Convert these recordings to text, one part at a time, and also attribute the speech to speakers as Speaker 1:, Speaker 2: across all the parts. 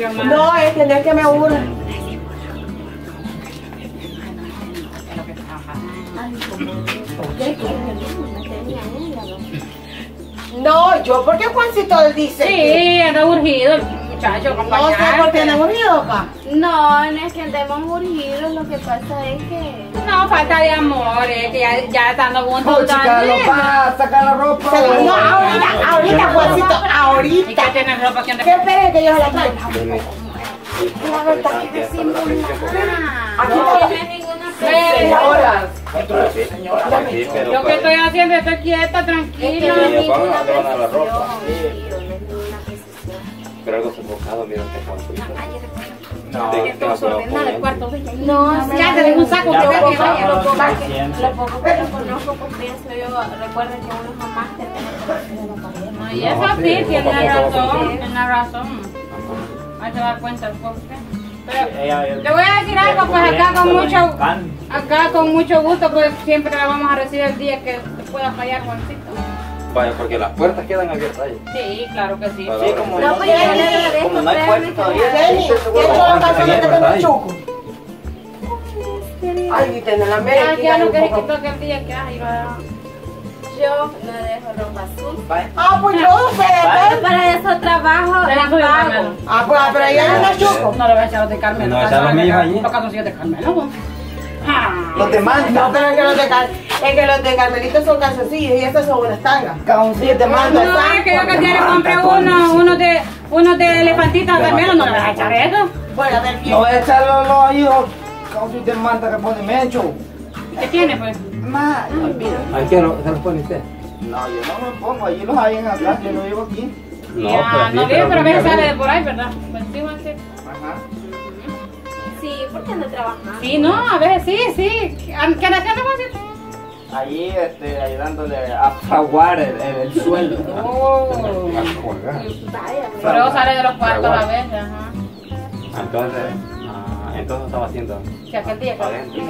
Speaker 1: diversión más.
Speaker 2: No, es que no es que me aburre. No, yo porque Juancito él dice.
Speaker 1: Sí, anda urgido el muchacho,
Speaker 2: No sé
Speaker 1: acompañarte.
Speaker 2: por qué anda aburrido, pa.
Speaker 3: No, no es que andemos urgidos, lo que pasa es que...
Speaker 1: No, falta de amor, que ya estando juntos.
Speaker 4: Oh, chica, lo va, saca la ropa.
Speaker 2: No, ahorita, Juancito,
Speaker 1: ¿Y
Speaker 2: ahorita.
Speaker 1: qué tiene ropa? ¿Quién
Speaker 2: ¿Qué
Speaker 1: te...
Speaker 2: esperes que yo se la traiga?
Speaker 3: La verdad que decimos nada.
Speaker 2: Aquí
Speaker 3: No
Speaker 2: está.
Speaker 3: tiene ninguna
Speaker 2: Señoras.
Speaker 1: Yo que estoy haciendo, estoy quieta,
Speaker 3: Es que
Speaker 1: tranquila.
Speaker 3: no es
Speaker 5: le
Speaker 3: ninguna
Speaker 5: van a lavar la ropa.
Speaker 3: precisión. Sí, no es ninguna precisión.
Speaker 5: Pero algo sofocado, mira este Juancito.
Speaker 4: No,
Speaker 5: Tenga cuidado con
Speaker 1: Ordenada el
Speaker 5: él.
Speaker 1: cuarto.
Speaker 3: No,
Speaker 1: Ya te dejo un saco.
Speaker 4: Ya,
Speaker 1: que
Speaker 4: por
Speaker 1: vea que
Speaker 4: favor.
Speaker 1: vaya.
Speaker 3: lo poco que lo conozco, pues pienso yo, recuerden que uno jamás termina conociendo a la pareja.
Speaker 1: No, y eso sí, tiene razón. Ahí te das cuenta el por qué. Pero le voy a decir algo, pues acá con mucho gusto, pues siempre la vamos a recibir el día que te pueda fallar, Juancito.
Speaker 5: Vaya, porque las puertas quedan abiertas ahí.
Speaker 1: Sí, claro que sí.
Speaker 5: Sí, como
Speaker 3: No, pues yo le agradezco,
Speaker 4: como no hay
Speaker 3: créanme
Speaker 4: puerta
Speaker 3: que
Speaker 4: todavía.
Speaker 2: Jenny, ¿qué son las canciones que tiene el chuco? Ay, tiene la
Speaker 1: Ya,
Speaker 2: media.
Speaker 1: ya no querés que toque el día que hay, va.
Speaker 3: yo no dejo ropa sucia.
Speaker 2: Ah, pues yo, pero.
Speaker 3: Para eso trabajo
Speaker 1: Deja
Speaker 3: y
Speaker 1: tuyo,
Speaker 3: pago.
Speaker 1: Carmelo.
Speaker 2: Ah, pues, pero ella no es chuco.
Speaker 1: No le voy a echar los de Carmelo.
Speaker 4: No, echar los míos allí.
Speaker 1: Los calzoncillos de Carmelo. Pues. Ah.
Speaker 4: Los de
Speaker 2: No,
Speaker 4: manta.
Speaker 2: pero es que los de Carmelito son calzoncillos y estas son unas tangas.
Speaker 4: Calzoncillos de manta.
Speaker 1: No, es que yo que te le compré uno de elefantito a Carmelo, no le vas a echar eso.
Speaker 2: Bueno, a ver,
Speaker 4: No voy a echar los hijos. Calzoncillos de manta que pone Mencho.
Speaker 1: ¿Qué tiene, pues?
Speaker 4: Ma, olvida.
Speaker 5: ¿A qué se los pone usted?
Speaker 4: No, yo no me pongo. Allí los hay en acá. Yo no vivo aquí.
Speaker 1: Ya, no digo, pero a veces sale de por ahí, ¿verdad? Pues sí, Juan, sí.
Speaker 4: Ajá.
Speaker 3: Sí, porque ando trabajando.
Speaker 1: Sí, no, a veces sí. ¿Qué anda haciendo, Juancito?
Speaker 4: Allí ayudándole a fraguar el suelo.
Speaker 1: Oh.
Speaker 3: Vaya,
Speaker 1: Pero sale de los cuartos a veces, ajá.
Speaker 5: Entonces estaba haciendo
Speaker 1: Si aquel día que
Speaker 5: adentro.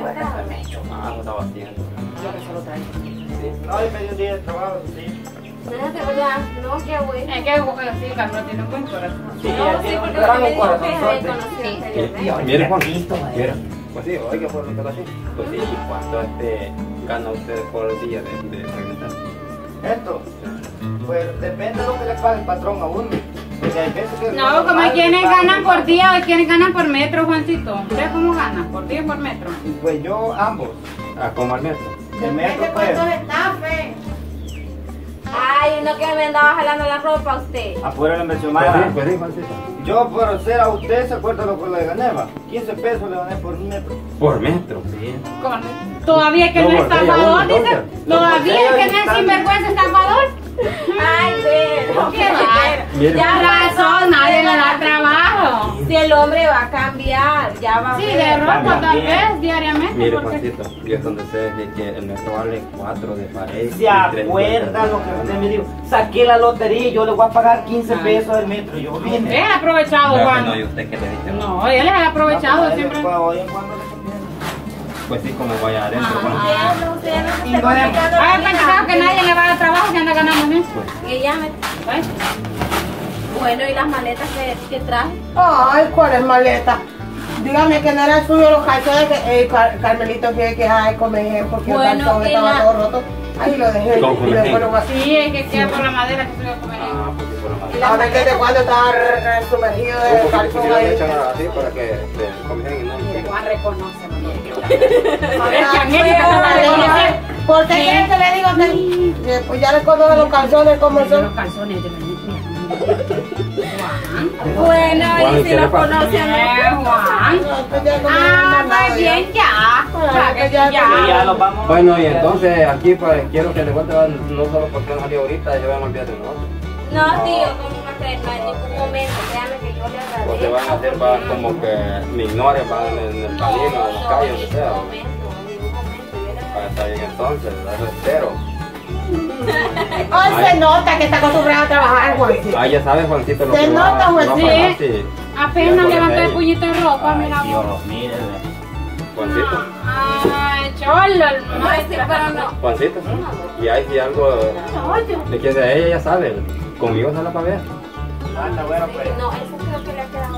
Speaker 5: Ah, lo estaba haciendo.
Speaker 1: yo que se lo traigo.
Speaker 4: No, y medio día de trabajo, sí.
Speaker 3: no, de verdad, no, qué bueno.
Speaker 1: Es que sí, Carlos tiene un buen corazón.
Speaker 4: Sí,
Speaker 3: No, sí, porque usted me dijo que se conoció anteriormente.
Speaker 5: Mire, Juan, mira. Pues sí, oiga, por lo que lo así. Pues sí, ¿cuánto gana usted por día de regresar?
Speaker 4: Esto, pues depende de lo que le pague el patrón a uno. Porque hay veces que
Speaker 1: No, como hay quienes ganan por día, hay quienes ganan por metro, Juancito. ¿Usted cómo gana? ¿Por día o por metro?
Speaker 4: Pues yo ambos.
Speaker 5: ¿A cómo al metro?
Speaker 4: El metro, pues.
Speaker 2: está, fe?
Speaker 3: Ay, uno que me andaba jalando la ropa a usted.
Speaker 4: Afuera la inversión
Speaker 5: Pues
Speaker 4: más.
Speaker 5: sí, pues sí, Juancito.
Speaker 4: Yo por ser a usted, ¿se acuerda lo que le gané? Va? 15 pesos le gané por un metro.
Speaker 5: Por metro, sí.
Speaker 1: ¿Cómo? Todavía que no es estafador, dice. Todavía que no es sinvergüenza estafador.
Speaker 3: Ay, ve, no,
Speaker 1: ¿Qué va?
Speaker 5: Mire.
Speaker 1: Ya razón, nadie le da trabajo.
Speaker 3: si el hombre va a cambiar, ya va a
Speaker 1: Sí,
Speaker 3: ver.
Speaker 1: de ropa tal
Speaker 4: También.
Speaker 1: vez diariamente.
Speaker 5: Mire,
Speaker 1: porque...
Speaker 5: Juancito, yo es donde sé que el metro vale 4 de pared.
Speaker 4: ¿Se acuerda lo que usted me dijo? Saqué la lotería y yo le voy a pagar 15 pesos al metro. Yo
Speaker 1: Él
Speaker 4: vine.
Speaker 1: es aprovechado,
Speaker 5: No,
Speaker 1: Juan.
Speaker 5: no, ¿y usted qué le dice?
Speaker 1: No, él es aprovechado siempre.
Speaker 4: Hoy en cuando le conviene.
Speaker 5: Pues sí, como vaya adentro. Juan.
Speaker 3: Usted ya no se
Speaker 4: Y
Speaker 3: está
Speaker 4: no es-
Speaker 3: complicando la
Speaker 1: Ay,
Speaker 3: vida.
Speaker 1: pensado que nadie le va a dar trabajo que anda ganando eso.
Speaker 3: Que llame.
Speaker 1: ¿Ves?
Speaker 3: Bueno, ¿y las maletas que traje?
Speaker 2: Ay, ¿cuál es maleta? Dígame que no eran suyos los calzones que Carmelito quiere que ay, come porque
Speaker 3: Bueno,
Speaker 2: el calzón
Speaker 3: que
Speaker 2: estaba
Speaker 3: la-
Speaker 2: todo roto. Ahí lo dejé.
Speaker 5: Con
Speaker 2: Y
Speaker 5: comején.
Speaker 2: después lo así.
Speaker 1: Sí, es que queda por la madera que se va a comer.
Speaker 5: Ah, pues sí, por la madre.
Speaker 2: A ver desde cuando estaba sumergido
Speaker 5: Un
Speaker 2: el
Speaker 5: poquito,
Speaker 2: calzón
Speaker 5: si le
Speaker 2: ahí.
Speaker 5: echan así para que se comienzan y no.
Speaker 1: Mire, Juan reconoce,
Speaker 2: Ay,
Speaker 1: Es que Angélica
Speaker 2: ay,
Speaker 1: trata de
Speaker 2: ay,
Speaker 1: conocer.
Speaker 2: ¿por qué quiere que le diga que pues ya le conozco los calzones como
Speaker 1: Los
Speaker 2: son?
Speaker 1: calzones de la Juan.
Speaker 3: Bueno,
Speaker 5: Juan,
Speaker 3: y
Speaker 5: ¿qué
Speaker 3: si
Speaker 5: le
Speaker 3: los
Speaker 5: pasa?
Speaker 3: conoce o no.
Speaker 1: Juan.
Speaker 2: Pues ya no me
Speaker 1: Ah,
Speaker 2: han mandado
Speaker 1: más bien ya.
Speaker 2: Ah,
Speaker 1: Que
Speaker 2: ya,
Speaker 4: Y ya
Speaker 1: ya.
Speaker 4: nos vamos.
Speaker 5: Bueno, y entonces aquí pues quiero que le cuente no solo porque no salió ahorita, ya van a olvidar de nosotros.
Speaker 3: No, tío, ¿cómo va a creer? No en ningún momento. Créame que yo le agradezco.
Speaker 5: O te van a hacer van como que me ignoren, van en el camino, en la calle, donde sea.
Speaker 3: En ningún momento. Yo le
Speaker 5: Para estar bien entonces, eso espero.
Speaker 2: Ay, se nota que está acostumbrado a trabajar, Juancito.
Speaker 5: Ah, ya sabes, Juancito, lo
Speaker 2: Se
Speaker 5: que
Speaker 2: nota,
Speaker 5: va
Speaker 2: Juan,
Speaker 5: a
Speaker 1: sí.
Speaker 5: pasar, sí.
Speaker 1: Apenas
Speaker 5: Ya,
Speaker 1: levantó el
Speaker 5: por
Speaker 1: puñito de ropa, mira vos.
Speaker 4: Dios, mire.
Speaker 5: Juancito,
Speaker 1: Ay, cholo, el
Speaker 3: No, sí, pero no.
Speaker 5: Juancito, y ahí si algo le quiere a ella, ya sabe, conmigo sale para ver.
Speaker 4: Anda, bueno, pues.
Speaker 3: No, eso creo que le ha quedado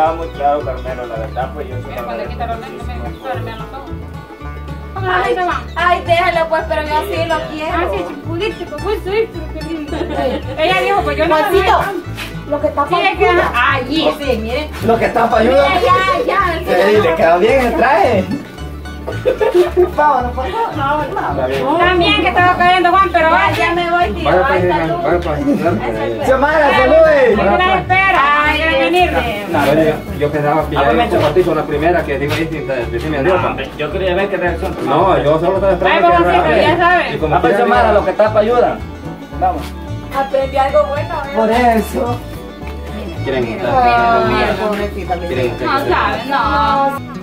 Speaker 4: estaba muy claro, Carmelo, la verdad, pues yo soy
Speaker 1: Cuando quita los lentes, me los ojos. ¿Cómo la
Speaker 3: Ay,
Speaker 1: gente va?
Speaker 3: ay, déjalo pues, pero yo sí lo quiero.
Speaker 1: Ah, sí, chipulito, como soy, pero qué lindo. Ella dijo, pues yo no
Speaker 2: Juancito, lo que está
Speaker 1: Sí, es que... Ay, sí, mire.
Speaker 4: Lo que está para ayuda.
Speaker 3: Ya.
Speaker 4: Sí, le quedó bien el traje. Vámonos, no.
Speaker 1: También que estaba cayendo Juan, pero
Speaker 3: Ya me voy, tío.
Speaker 5: Vaya
Speaker 3: Ay,
Speaker 5: para
Speaker 3: salud.
Speaker 5: vaya para
Speaker 4: Xiomara, salude.
Speaker 1: no la espera. Ay, quiere venir.
Speaker 5: Yo pensaba que ya había compartido la primera que digo, decime adiós.
Speaker 4: Yo quería ver qué reacción.
Speaker 5: No, yo solo estaba esperando.
Speaker 1: Ay, Juancito, ya sabes.
Speaker 5: Y como
Speaker 4: Vamos,
Speaker 5: quiera,
Speaker 4: Xiomara,
Speaker 5: digo,
Speaker 4: lo que está para ayuda. Vamos.
Speaker 3: Aprendí algo bueno,
Speaker 4: Por eso.
Speaker 5: quieren
Speaker 2: Ay, pobrecita, mi
Speaker 5: quieren
Speaker 2: hija.
Speaker 1: No sabes, no.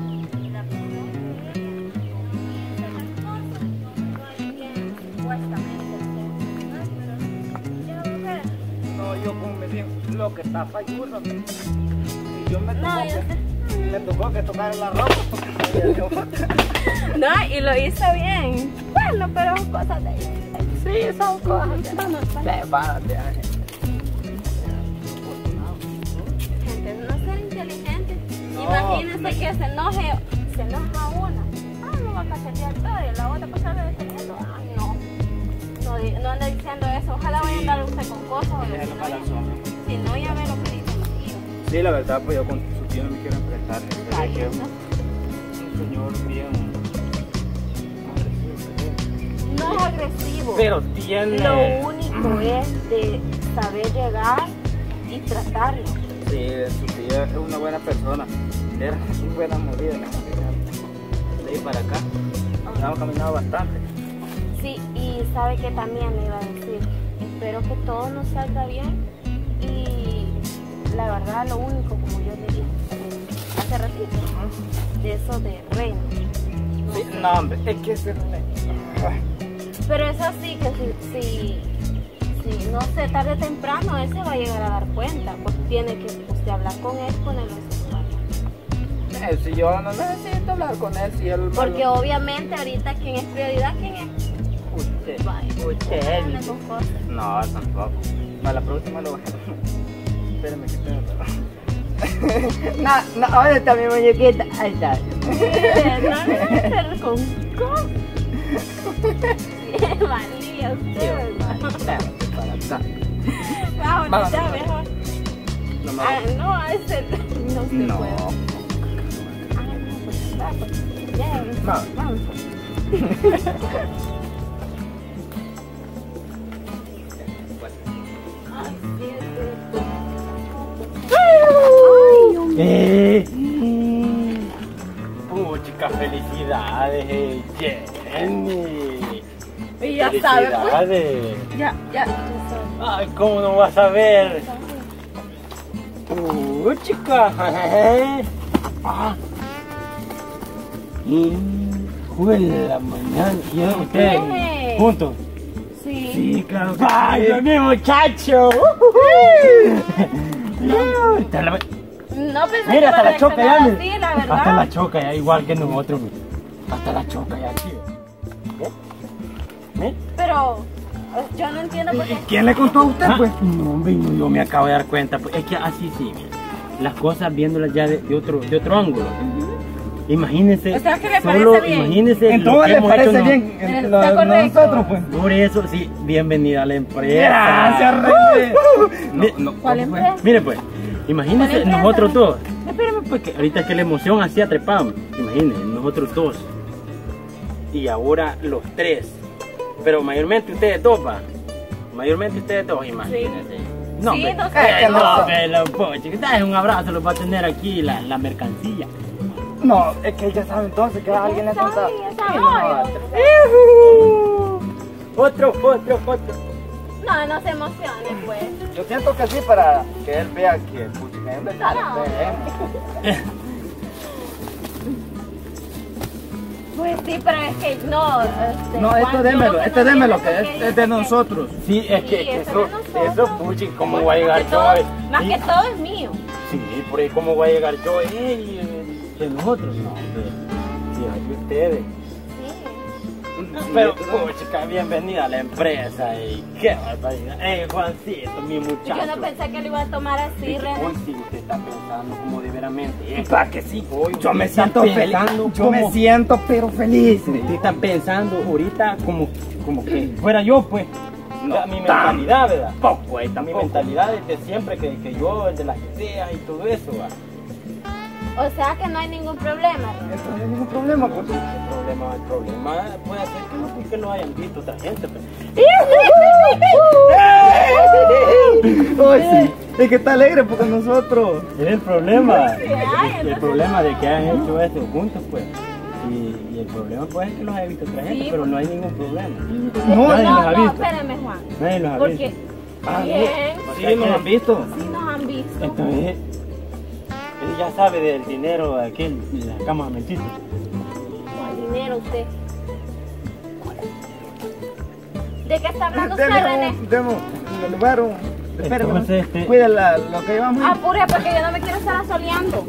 Speaker 4: No, yo como me digo, lo que está para ayuda. Y yo me tocó que tocar la ropa porque
Speaker 3: No, y lo hizo bien. Bueno, pero cosas de sí, son cosas.
Speaker 4: Prepárate, Ángel.
Speaker 3: Gente, no ser inteligente. Imagínense que se enoja una. Ah, no va a cachetear todo y la otra pasarle defendiendo. Ah, no. No anda diciendo eso. Ojalá vaya a andar usted con cosas o
Speaker 4: Déjalo para la sombra.
Speaker 3: si no, ya ve lo que dicen los tíos.
Speaker 4: Sí, la verdad, pues yo con su tío no me quiero enfrentar. Es que es un señor bien
Speaker 3: No es agresivo.
Speaker 4: pero tiene.
Speaker 3: Lo único es de saber llegar y tratarlo.
Speaker 4: Sí, su tía es una buena persona. Era una buena movida. De ahí para acá. Hemos caminado bastante.
Speaker 3: Sí, y sabe que también le iba a decir, espero que todo nos salga bien y la verdad lo único, como yo le dije hace ratito, de eso de reino.
Speaker 4: Sí, no, hombre, es que ese.
Speaker 3: Pero eso sí, que si no sé, tarde o temprano él se va a llegar a dar cuenta, pues tiene que usted hablar con él, ponerlo en su lugar.
Speaker 4: Si yo no necesito hablar con él, si él.
Speaker 3: Porque obviamente ahorita quién es prioridad, quién es.
Speaker 4: Usted.
Speaker 3: Vaya,
Speaker 4: Usted.
Speaker 3: anda con cosas.
Speaker 4: No, tampoco. Para la próxima lo voy a. Espérame que tengo. No, ¿dónde está mi muñequita? Ahí está.
Speaker 3: No le hacer con cosas. Qué valía usted, hermano.
Speaker 4: Para acá.
Speaker 3: Vamos, ya mejor.
Speaker 4: No me
Speaker 3: Ah, no, a ese no se
Speaker 4: No.
Speaker 3: puede. Ah, no, pues, va, pues, ya,
Speaker 4: No.
Speaker 3: vamos. Ay, sí,
Speaker 4: Puchica, felicidades, Jenny.
Speaker 3: y ya sabe, pues.
Speaker 4: Felicidades.
Speaker 3: Ya sabe.
Speaker 4: Ay, ¿cómo no vas a ver? Chica. Ah. Fue la mañana. ¿Y ustedes?
Speaker 3: ¿Qué?
Speaker 4: ¿Juntos?
Speaker 3: Sí.
Speaker 4: Sí, claro que ¡ay, mi muchacho!
Speaker 3: No pensé
Speaker 4: Mira,
Speaker 3: que
Speaker 4: hasta
Speaker 3: iba a
Speaker 4: la choca ya.
Speaker 3: reaccionar
Speaker 4: mira.
Speaker 3: así, la verdad.
Speaker 4: Hasta la choca ya, igual que nosotros. mira. Hasta la choca ya, tío. ¿Eh?
Speaker 3: Pero yo no entiendo por qué.
Speaker 4: ¿Quién le contó a usted, pues? No, hombre, no, yo me acabo de dar cuenta. Pues, es que así sí, mira. Las cosas viéndolas ya de otro ángulo. Imagínense.
Speaker 3: O sea, que le
Speaker 4: solo
Speaker 3: parece bien.
Speaker 4: imagínense.
Speaker 6: En
Speaker 4: lo
Speaker 6: todo
Speaker 4: que
Speaker 6: le
Speaker 4: hemos
Speaker 6: parece
Speaker 4: hecho
Speaker 6: bien.
Speaker 3: Está correcto.
Speaker 6: Nosotros, pues.
Speaker 4: Por eso, sí, bienvenida a la empresa.
Speaker 6: Gracias, Rey.
Speaker 3: ¿Cuál empresa?
Speaker 4: Mire, pues, imagínense
Speaker 3: ¿Cuál empresa?
Speaker 4: nosotros dos. Espérame, pues, que ahorita que la emoción así atrepamos. Imagínense, nosotros dos. Y ahora los tres. Pero mayormente ustedes dos, va. Mayormente ustedes dos, imagínense. No,
Speaker 3: Sí,
Speaker 4: hombre.
Speaker 3: no sé.
Speaker 4: No, pero, poche, que dale un abrazo, los va a tener aquí la mercancía.
Speaker 6: No, es que ya sabe entonces que alguien le ha contado.
Speaker 4: Otro.
Speaker 3: No, no se emocione, pues.
Speaker 6: Yo siento que sí para que él vea que pucha, es verdad.
Speaker 3: No. Pues sí, pero es que no.
Speaker 6: No, esto démelo, que es de nosotros.
Speaker 4: Sí, es
Speaker 3: Sí,
Speaker 4: que
Speaker 3: eso
Speaker 4: eso,
Speaker 3: de nosotros.
Speaker 4: puchi, ¿cómo voy a llegar yo?
Speaker 3: Más
Speaker 4: Sí.
Speaker 3: que todo es mío.
Speaker 4: Sí, por ahí cómo voy a llegar yo, de nosotros, no, hombre. Sí, hay ustedes.
Speaker 3: Sí.
Speaker 4: Pero, chica, bienvenida a la empresa y qué barbaridad. Juancito, mi muchacho.
Speaker 3: Yo no pensé que lo iba a tomar así, René.
Speaker 4: Hoy sí usted está pensando como de veramente.
Speaker 6: ¿Para que sí?
Speaker 4: Hoy
Speaker 6: Yo me
Speaker 4: está
Speaker 6: siento feliz.
Speaker 4: pensando
Speaker 6: Yo me
Speaker 4: como-
Speaker 6: siento pero feliz.
Speaker 4: Usted está pensando ahorita como que fuera yo, pues.
Speaker 6: No,
Speaker 4: O sea, mi mentalidad, ¿verdad?
Speaker 6: Tampoco,
Speaker 4: Mi
Speaker 6: tampoco.
Speaker 4: mentalidad es de siempre que yo, el de las ideas y todo eso, ¿va?
Speaker 3: O sea que no hay ningún problema, René.
Speaker 6: Entonces no hay ningún problema, pues.
Speaker 4: El problema puede ser que no hayan visto otra gente, pues.
Speaker 6: Ay, sí. Es que está alegre porque nosotros.
Speaker 4: Es el problema.
Speaker 3: Sí,
Speaker 4: El problema de que hayan hecho esto juntos, pues. Y el problema pues es que los haya visto otra gente,
Speaker 3: Sí,
Speaker 4: pero no hay ningún problema.
Speaker 6: No,
Speaker 4: Nadie los ha
Speaker 3: No,
Speaker 4: visto.
Speaker 3: espérame, Juan.
Speaker 4: Nadie los ha
Speaker 3: Porque,
Speaker 4: visto.
Speaker 3: bien,
Speaker 6: Sí, nos han visto.
Speaker 3: sí nos han visto.
Speaker 4: Entonces, él ya sabe del dinero de aquel, de la cama de Menchito.
Speaker 3: ¿Cuál dinero usted? ¿De qué está hablando usted, René?
Speaker 6: Demos, el lugar. Espérate,
Speaker 4: Entonces,
Speaker 6: cuida lo que llevamos.
Speaker 3: Apure, porque yo no me quiero estar asoleando.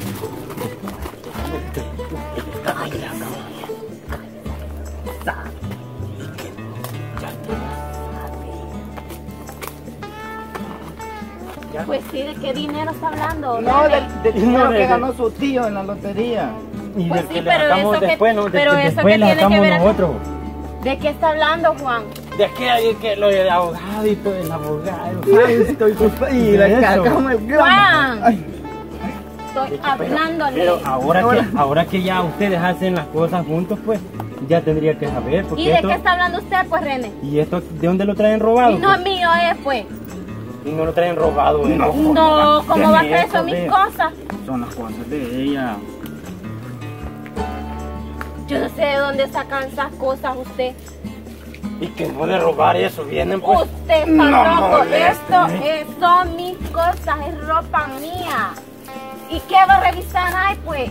Speaker 3: Pues sí, ¿de qué dinero está hablando?
Speaker 6: No,
Speaker 3: René?
Speaker 6: del dinero
Speaker 4: No,
Speaker 6: que
Speaker 4: de-
Speaker 6: ganó su tío en la lotería.
Speaker 4: Y
Speaker 3: Pues
Speaker 4: del
Speaker 3: sí,
Speaker 4: que le
Speaker 3: pero
Speaker 4: sacamos
Speaker 3: eso que-
Speaker 4: después, ¿no?
Speaker 3: pero eso
Speaker 4: después
Speaker 3: que
Speaker 4: le
Speaker 3: tiene que
Speaker 4: sacamos
Speaker 3: ver acá.
Speaker 4: nosotros.
Speaker 3: ¿De qué está hablando, Juan?
Speaker 4: De aquel que lo del abogado y todo el abogado. ¿sabes?
Speaker 6: Y le
Speaker 4: eso.
Speaker 6: sacamos el gramo.
Speaker 3: Juan.
Speaker 6: Ay,
Speaker 3: Estoy hablándole.
Speaker 4: Pero ahora que ya ustedes hacen las cosas juntos, pues ya tendría que saber. Porque
Speaker 3: ¿Y de
Speaker 4: esto,
Speaker 3: qué está hablando usted, pues, René?
Speaker 4: ¿Y esto de dónde lo traen robado?
Speaker 3: Y no es mío, pues.
Speaker 4: Y no lo traen robado.
Speaker 6: No.
Speaker 3: No, ¿cómo va a ser
Speaker 4: Tiene
Speaker 3: eso
Speaker 4: eso,
Speaker 3: mis
Speaker 4: ve.
Speaker 3: cosas?
Speaker 6: son las cosas de ella.
Speaker 3: Yo no sé de dónde sacan esas cosas usted.
Speaker 4: Y que no de robar eso vienen, pues.
Speaker 3: Usted está
Speaker 6: No
Speaker 3: loco.
Speaker 6: moleste.
Speaker 3: Esto son mis cosas, es ropa mía. ¿Y qué va a revisar ahí, pues?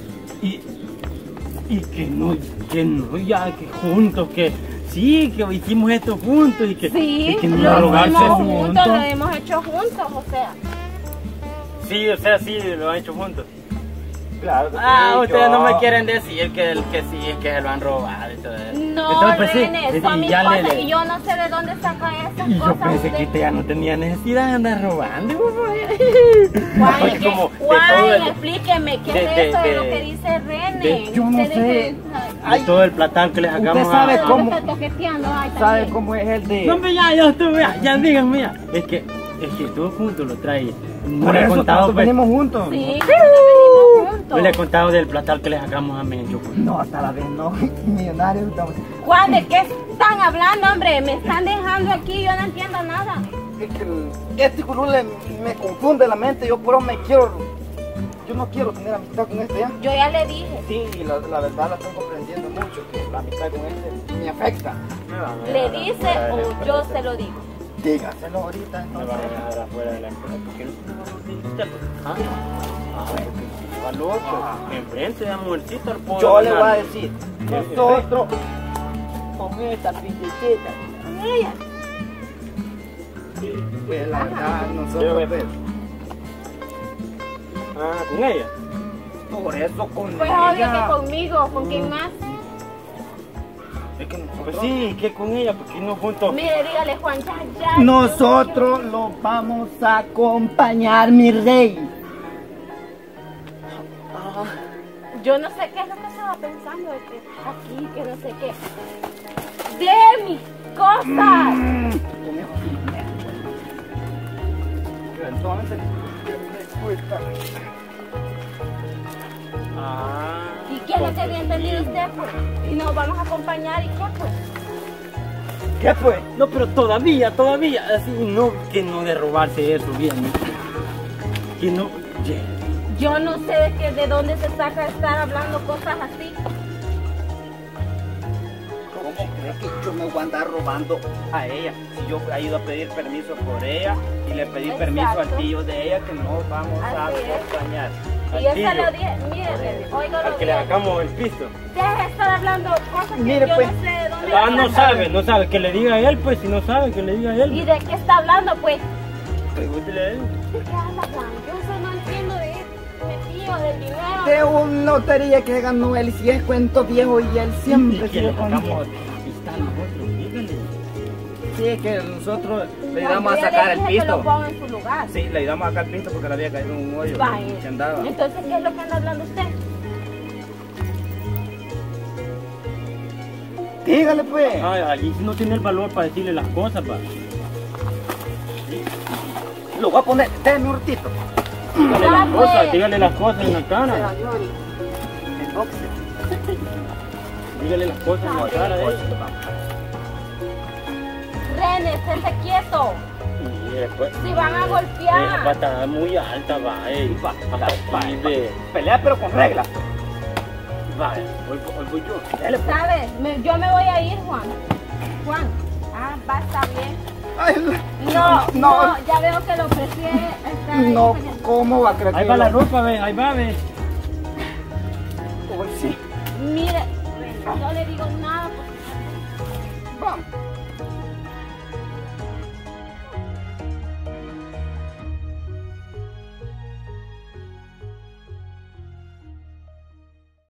Speaker 4: Y que no, ya que juntos, que sí, que hicimos esto juntos y que,
Speaker 3: Sí,
Speaker 4: y que no
Speaker 3: lo
Speaker 4: robarse
Speaker 3: hicimos juntos,
Speaker 4: juntos.
Speaker 3: lo hemos hecho juntos, o sea.
Speaker 4: Sí, o sea, sí, lo han hecho juntos.
Speaker 6: Claro.
Speaker 4: Ustedes no me quieren decir que sí, es que se lo han robado y todo eso.
Speaker 3: No,
Speaker 4: Entonces, pues, sí,
Speaker 3: René, son
Speaker 4: y
Speaker 3: mis
Speaker 4: ya
Speaker 3: cosas y yo no sé de dónde sacan esas
Speaker 4: Y yo
Speaker 3: cosas.
Speaker 4: pensé
Speaker 3: usted.
Speaker 4: que usted ya no tenía necesidad de andar robando.
Speaker 3: Juan,
Speaker 4: Porque como de todo
Speaker 3: Juan,
Speaker 4: el-
Speaker 3: explíqueme, ¿qué
Speaker 4: de-
Speaker 3: es
Speaker 4: de-
Speaker 3: eso de
Speaker 4: de-
Speaker 3: lo que dice René?
Speaker 4: de-
Speaker 6: yo no
Speaker 3: Usted
Speaker 6: sé.
Speaker 3: dice-
Speaker 4: De todo el platal que les sacamos
Speaker 6: Usted sabe
Speaker 3: No,
Speaker 6: cómo-
Speaker 3: me está toqueteando, ay,
Speaker 6: ¿Sabe
Speaker 3: también.
Speaker 6: cómo es el de.?
Speaker 4: No, hombre, ya estuve, ya díganme ya. Es que todos juntos lo trae. No
Speaker 6: Por
Speaker 4: le he
Speaker 6: eso
Speaker 4: contado,
Speaker 6: nosotros
Speaker 4: pues,
Speaker 3: Sí,
Speaker 6: venimos juntos.
Speaker 3: nosotros venimos juntos.
Speaker 4: no le he contado del platal que les sacamos a Mencho. Pues.
Speaker 6: No, hasta la vez no. Millonarios estamos.
Speaker 3: Juan, ¿de qué están hablando, hombre? Me están dejando aquí, yo no entiendo nada.
Speaker 6: Es que este curule me confunde la mente. Yo no quiero tener amistad con este ya.
Speaker 3: Yo ya le dije.
Speaker 6: Sí, y la verdad la estoy comprendiendo mucho, que la amistad con este me afecta.
Speaker 3: ¿Le dice o yo se lo digo?
Speaker 6: Dígaselo ahorita,
Speaker 4: Me
Speaker 6: no
Speaker 4: van a dejar afuera de la escuela. ¿Por qué no se lo ¿Ah? Porque va loco. Enfrente de Amorcito al pobre.
Speaker 6: Yo le voy a
Speaker 4: Hernando.
Speaker 6: decir, nosotros con esta princesita, con ella. Pues la verdad, nosotros pues,
Speaker 4: Con ella.
Speaker 6: por eso con
Speaker 3: Pues obvio que
Speaker 6: ella.
Speaker 3: conmigo, ¿con quién más?
Speaker 6: Es que nosotros,
Speaker 4: Pues sí, ¿qué con ella? Porque no juntos.
Speaker 3: Mire, dígale Juan, ya.
Speaker 6: nosotros lo vamos a acompañar, mi rey.
Speaker 3: Yo no sé qué es lo que estaba pensando, de que aquí, que no sé qué. ¡De mis cosas!
Speaker 6: Entonces, respuesta.
Speaker 3: ¿Y qué es lo que había entendido usted, pues? Y nos vamos a acompañar, ¿y qué, pues?
Speaker 6: ¿Qué fue?
Speaker 4: No, pero todavía, así no, que no de robarse eso, bien. Que no,
Speaker 3: Yo no sé de dónde se saca estar hablando cosas así.
Speaker 6: ¿Cómo crees que yo me voy a andar robando a ella? Si yo he ido a pedir permiso por ella y le pedí permiso al
Speaker 3: Exacto.
Speaker 6: tío de ella que nos vamos a
Speaker 3: Así es.
Speaker 6: acompañar.
Speaker 3: Y yo
Speaker 4: tío.
Speaker 3: se lo dije, mire, oiga
Speaker 4: al
Speaker 3: lo
Speaker 4: que le
Speaker 3: bien.
Speaker 4: sacamos el pisto.
Speaker 3: Deja de estar hablando cosas que
Speaker 6: Mire,
Speaker 3: yo
Speaker 6: pues.
Speaker 3: no sé de dónde
Speaker 4: Ah,
Speaker 3: las
Speaker 4: no
Speaker 3: saca.
Speaker 4: no sabe, que le diga a él, pues, si no sabe, que le diga a
Speaker 3: ¿Y
Speaker 4: él.
Speaker 3: de qué está hablando, pues?
Speaker 4: Pregúntele a él.
Speaker 3: ¿De qué anda, Juan? Yo eso no entiendo de él. Me pilla mío, del dinero.
Speaker 6: De una lotería que ganó él, si es cuento viejo y él siempre
Speaker 4: que
Speaker 6: sigue
Speaker 4: le
Speaker 6: con
Speaker 4: sacamos amistad nosotros, dígale.
Speaker 6: Sí, es que nosotros le
Speaker 3: No,
Speaker 6: ayudamos a
Speaker 3: yo ya
Speaker 6: sacar
Speaker 3: le
Speaker 6: el
Speaker 3: dije que lo
Speaker 6: pisto.
Speaker 3: ponga en su lugar.
Speaker 6: Sí, le ayudamos a sacar el pisto porque le había caído en un hoyo.
Speaker 3: Vaya.
Speaker 6: Se andaba.
Speaker 3: Entonces, ¿qué es lo que anda hablando usted?
Speaker 6: Dígale pues.
Speaker 4: Ay, allí no tiene el valor para decirle las cosas, pa.
Speaker 6: Lo voy a poner, déjeme un ratito.
Speaker 4: Dígale
Speaker 3: Ah,
Speaker 4: las
Speaker 3: pues.
Speaker 4: cosas, dígale las cosas en la cara.
Speaker 6: El boxe.
Speaker 4: Dígale las cosas en la cara,
Speaker 3: René, estése quieto.
Speaker 4: Y después,
Speaker 3: Si van a golpear.
Speaker 4: esa patada muy alta, va,
Speaker 6: Pelea pero con reglas.
Speaker 4: Va, hoy voy yo.
Speaker 6: Dale, pues.
Speaker 3: ¿Sabes? Yo me voy a ir, Juan. Juan. Ah, va a estar bien.
Speaker 6: Ay,
Speaker 3: No, ya veo que lo ofrecí.
Speaker 6: no, ¿cómo va a creer
Speaker 4: Ahí
Speaker 6: que
Speaker 4: va
Speaker 6: yo-
Speaker 4: la ropa, ve, ahí va, ve.
Speaker 6: Uy, sí.
Speaker 3: Mire, no le digo nada porque...
Speaker 6: Vamos.